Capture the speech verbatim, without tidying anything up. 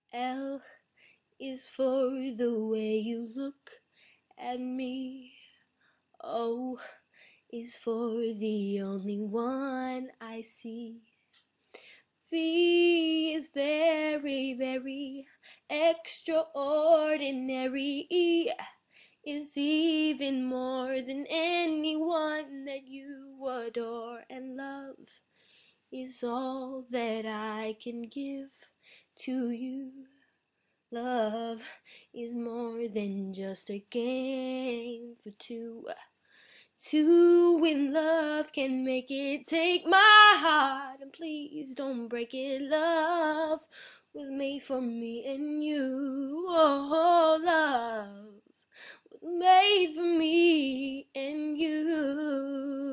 L is for the way you look at me. O is for the only one I see. V is very, very extraordinary. E is even more than anyone that you adore, and love is all that I can give to you. Love is more than just a game for two. Two in love can make it. Take my heart and please don't break it. Love was made for me and you. Oh, love was made for me and you.